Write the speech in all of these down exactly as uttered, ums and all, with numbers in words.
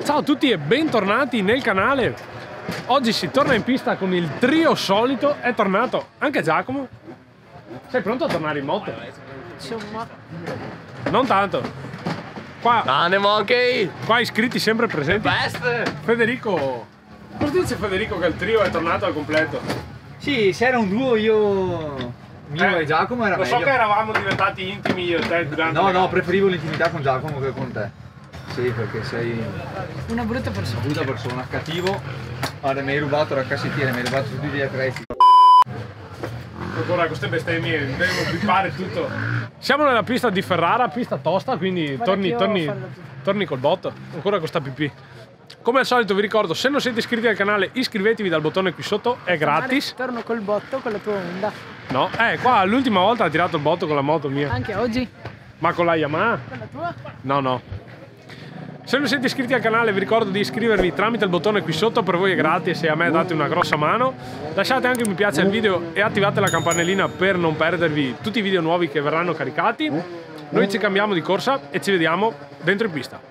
Ciao a tutti e bentornati nel canale. Oggi si torna in pista con il trio solito. È tornato anche Giacomo. Sei pronto a tornare in moto? Insomma, non tanto. Qua, Ane monkey! qua iscritti sempre presenti. Best! Federico. Cosa dice Federico che il trio è tornato al completo? sì, se era un duo io mio Eh, e Giacomo era Lo so meglio. che eravamo diventati intimi io e te durante No, le no, gare. preferivo l'intimità con Giacomo che con te. Sì, perché sei Una brutta persona. una brutta persona, cattivo. Guarda, mi hai rubato la cassettiera, mi hai rubato tutti gli attrezzi. Ancora queste bestemmie, devo bippare tutto. Siamo nella pista di Ferrara, pista tosta, quindi Guarda torni, che io torni, farò tutto. torni col botto. Ancora con sta pipì. Come al solito vi ricordo, se non siete iscritti al canale iscrivetevi dal bottone qui sotto, è gratis. Torno col botto con la tua Honda. No, eh, qua l'ultima volta ha tirato il botto con la moto mia. Anche oggi. Ma con la Yamaha? Con la tua? No, no. Se non siete iscritti al canale vi ricordo di iscrivervi tramite il bottone qui sotto, per voi è gratis e a me date una grossa mano. Lasciate anche un mi piace al video e attivate la campanellina per non perdervi tutti i video nuovi che verranno caricati. Noi ci cambiamo di corsa e ci vediamo dentro in pista.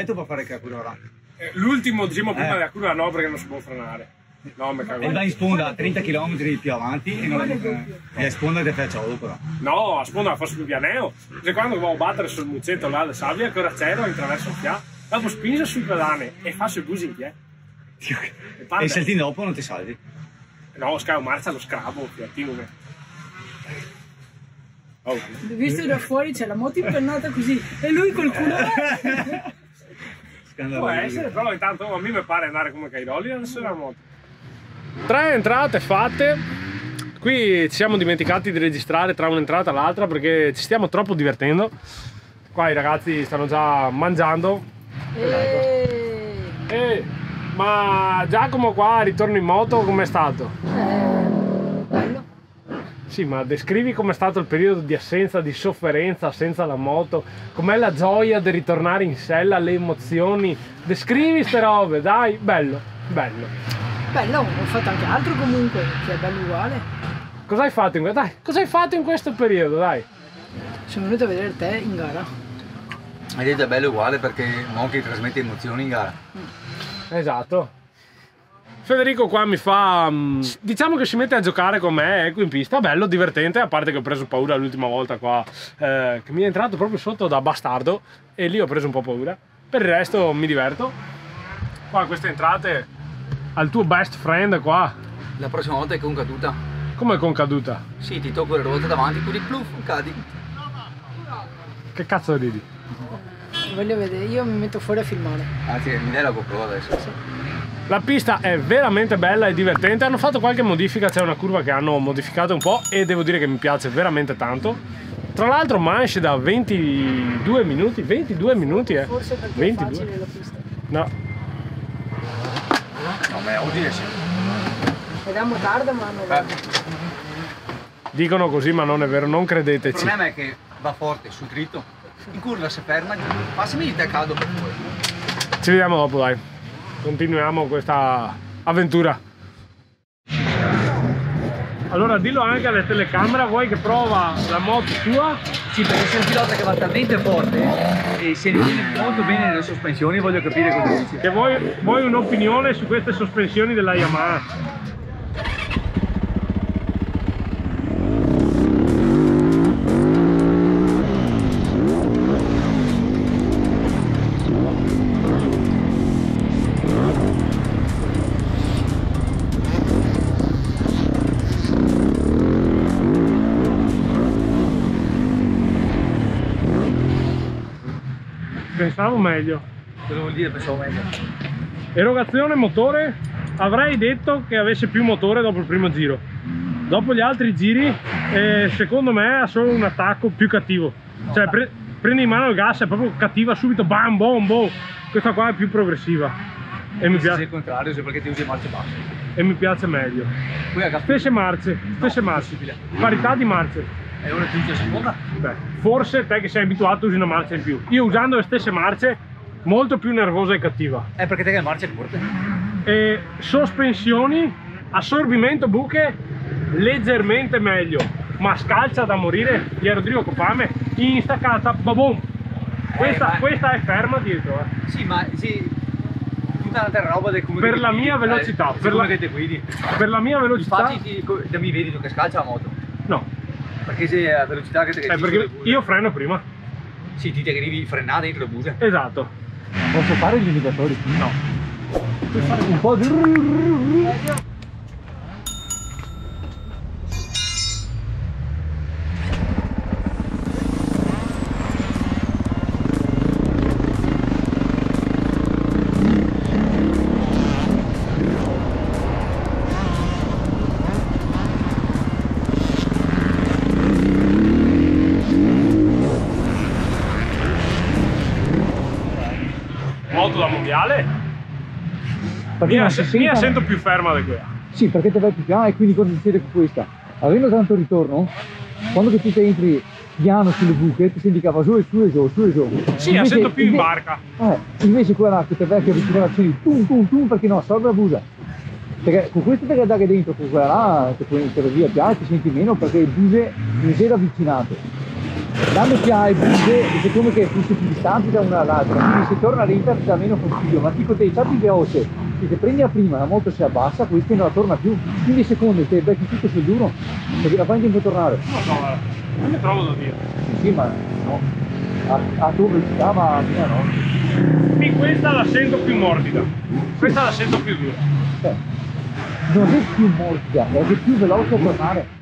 detto per fare curva. L'ultimo diciamo prima Eh. della curva no, perché non si può frenare. No, mi cago. E vai in sponda a trenta chilometri più avanti e non la e a sponda ti faccio dopo però. No, a sponda forse più pianeo. Cioè quando dovevo battere sul muccetto là alle sabbie, ancora c'ero, intraverso il fià, dopo spinge sui pedane e fa sui busi in piedi. E parte. E salti dopo non ti salvi. No, scavo marcia lo scrabo, fiattino che. Oh. Visto da fuori c'è la moto impennata così e lui col culo. Può essere, però intanto a me mi pare andare come Cairoli adesso la moto. Tre entrate fatte. Qui ci siamo dimenticati di registrare tra un'entrata e l'altra perché ci stiamo troppo divertendo. Qua i ragazzi stanno già mangiando. E... Eh, ma Giacomo qua ritorno in moto com'è stato? Eh, bello. Sì, ma descrivi com'è stato il periodo di assenza, di sofferenza senza la moto, com'è la gioia di ritornare in sella, le emozioni, descrivi ste robe, dai, bello, bello. Bello, ho fatto anche altro comunque, che è bello uguale. Cosa hai fatto in, dai, cosa hai fatto in questo periodo, dai? Sono venuto a vedere te in gara. Hai detto è bello uguale perché Monkey trasmette emozioni in gara. Esatto. Federico qua mi fa, diciamo che si mette a giocare con me, ecco in pista, bello, divertente, a parte che ho preso paura l'ultima volta qua, eh, che mi è entrato proprio sotto da bastardo e lì ho preso un po' paura. Per il resto mi diverto. Qua queste entrate al tuo best friend qua, La prossima volta è con caduta. come con caduta? Sì, ti tocco le ruote davanti, quelli pluff, cadi. Che cazzo ridi? Voglio vedere, io mi metto fuori a filmare. Anzi, mi dai la GoPro adesso. La pista è veramente bella e divertente, hanno fatto qualche modifica, c'è una curva che hanno modificato un po' e devo dire che mi piace veramente tanto. Tra l'altro manche da ventidue minuti, ventidue minuti eh. Forse perché ventidue. è facile la pista. No, No, ma oggi è sì. Vediamo tarda ma non va. dicono così ma non è vero, non Il credeteci. problema è che va forte sul dritto. In curva si ferma, passami il caldo per fuori. Ci vediamo dopo, dai. Continuiamo questa avventura. Allora dillo anche alle telecamere, vuoi che prova la moto tua? Sì, perché sei un pilota che va talmente forte e se ne tiene molto bene nelle sospensioni, voglio capire cosa dici. Che vuoi, vuoi un'opinione su queste sospensioni della Yamaha? Pensavo meglio. Cosa vuol dire pensavo meglio? Erogazione motore, avrei detto che avesse più motore dopo il primo giro. Dopo gli altri giri, eh, secondo me ha solo un attacco più cattivo. Cioè pre prendi in mano il gas, è proprio cattiva subito, bam, bom, bom. Questa qua è più progressiva. E mi Se piace, il contrario, se perché ti usi marce basse. e mi piace meglio. Qui a gas Stesse marce, stesse marce. Parità di marce. è una ti usi a seconda. Beh, forse te che sei abituato usi una marcia in più. Io usando le stesse marce, molto più nervosa e cattiva. È perché te che marcia è forte. E sospensioni, assorbimento buche leggermente meglio, ma scalcia da morire. Gli Rodrigo Copame in staccata, babom. Questa, ma- questa è ferma dietro, eh. Sì, ma sì, tutta un'altra roba del come Per che la ti mia guidi, velocità, eh, per per la- la che ti guidi. Per la mia velocità, Infatti ti, da mi vedi tu che scalcia la moto. no, Perché se a velocità che ti è perché io freno prima. sì, ti devi frenare dentro le buse. Esatto. Posso fare gli indicatori? No. Puoi fare un po' di Moto da mondiale? Perché Mia, non si mia sentono- sento più ferma di quella. Sì, perché te vai più piano e quindi cosa succede con questa? Avendo tanto ritorno, quando che tu ti entri piano sulle buche, ti senti che va su e su e giù, su e giù. Sì, la sento più in barca. Eh, invece quella che te vai che avvicinare accendi tum tum tum perché no, assorbe la busa. Perché con questo te che dare dentro, con quella là, te puoi mettere via piano, ti senti meno perché il buse non si era avvicinato. danno che hai buche, siccome che fosse più distanti da una all'altra, quindi se torna lenta ti dà meno fastidio, ma tipo te già più veloce, se ti prendi a prima la moto si abbassa, questa non la torna più, quindi secondo te becchi tutto sul duro, perché la fai in tempo a tornare. Non lo so, guarda, non mi trovo da dire. Sì, sì, ma no, a, a tua velocità, ma a mia no. Qui questa la sento più morbida, questa la sento più dura. Cioè, non è più morbida, è che è più veloce a tornare.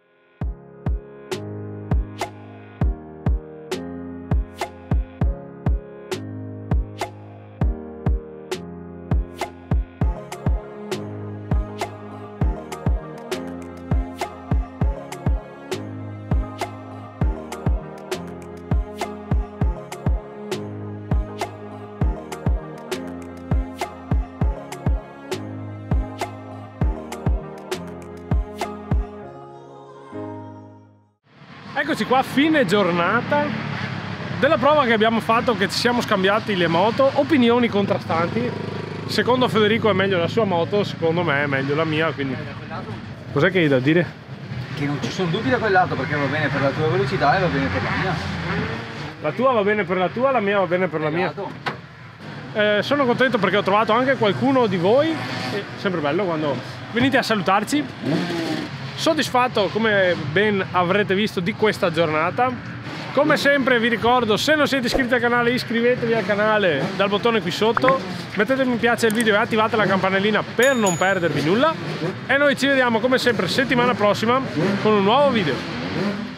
Eccoci qua, fine giornata della prova che abbiamo fatto, che ci siamo scambiati le moto, opinioni contrastanti. Secondo Federico è meglio la sua moto, secondo me è meglio la mia, quindi cos'è che hai da dire? Che non ci sono dubbi da quel lato, perché va bene per la tua velocità e va bene per la mia. La tua va bene per la tua, la mia va bene per la mia. Eh, sono contento perché ho trovato anche qualcuno di voi, è sempre bello quando venite a salutarci. Soddisfatto, come ben avrete visto, di questa giornata. Come sempre vi ricordo, se non siete iscritti al canale, iscrivetevi al canale dal bottone qui sotto, mettete mi piace al video e attivate la campanellina per non perdervi nulla, e noi ci vediamo come sempre settimana prossima con un nuovo video.